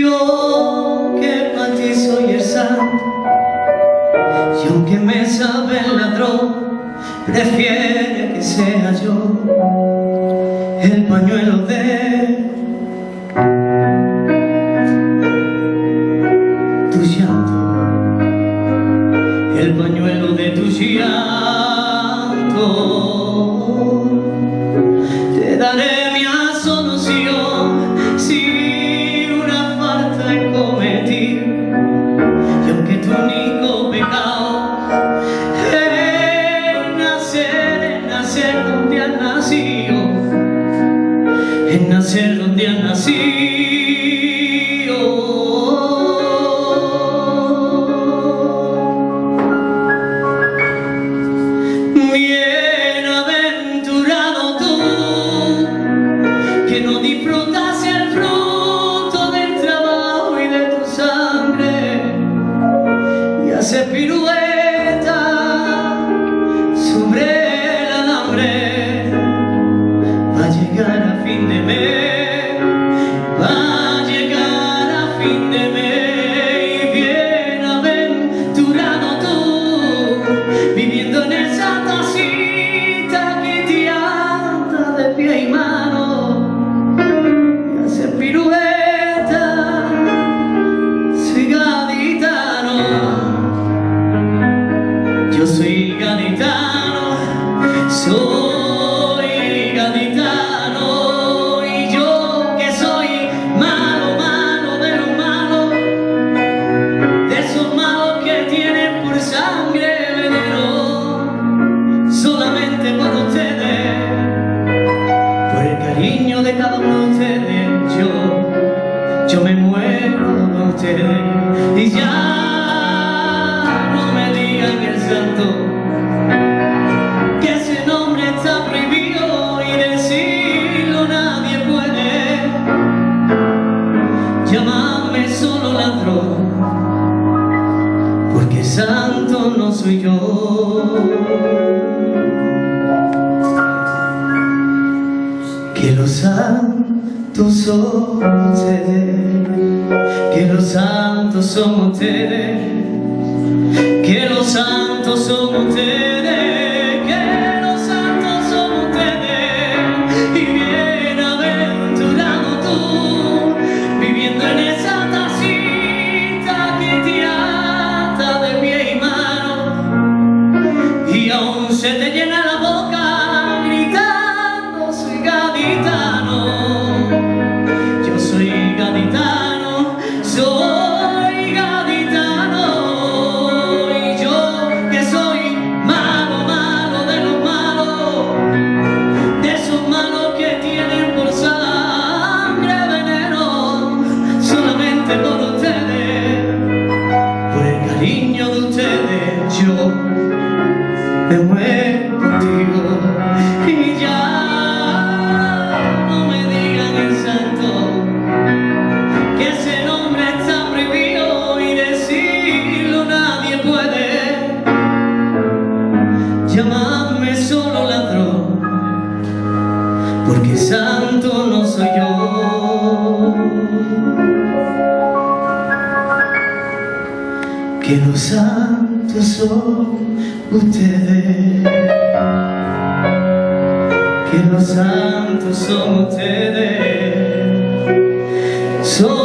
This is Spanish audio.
Yo que para ti soy el santo, y aunque me sabe el ladrón, prefiere que sea yo el pañuelo de tu llanto, el pañuelo de tu llanto. Te daré mi absolución si una falta he cometido, y aunque tu único pecado es nacer donde has nacido, es nacer donde has nacido. Bienaventurado tú, que no disfrutas el fruto del trabajo y de tu sangre, y haces pirueta sobre el alambre, va a llegar a fin de mes, va a llegar a fin de mes. Y bienaventurado tú, viviendo en esa tacita que te anda de pie y mano, y hace pirueta. Soy gaditano, yo soy gaditano, soy gaditano, y yo que soy malo, malo de los malos, de esos malos que tienen por sangre veneno, solamente por ustedes, por el cariño de cada uno de ustedes, yo me muero por ustedes. Y ya no me digan el santo, que ese nombre está prohibido y decirlo nadie puede. Llámame solo ladrón, porque santo no soy yo. Que los santos son ustedes, que los santos son ustedes, que los santos son ustedes, que los santos son ustedes. Y bienaventurado tú, viviendo en esa tacita que te ata de pie y mano, y aún se te llena la boca gritando soy gaditano, yo soy gaditano, soy gaditano, y yo que soy malo, malo de los malos, de esos malos que tienen por sangre veneno, solamente por ustedes, por el cariño de ustedes, yo me muero contigo. Y ya no me digan el santo, que ese nombre está prohibido y decirlo nadie puede. Llámame solo ladrón, porque santo no soy yo. Que los santos son ustedes, que los santos son ustedes, son